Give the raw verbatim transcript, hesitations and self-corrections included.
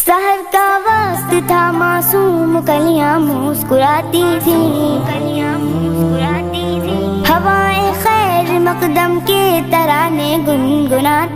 सहर का वक्त था, मासूम कलियां मुस्कुराती थी, कलियां मुस्कुराती थी। हवाएं खैर मकदम के तराने गुनगुनाती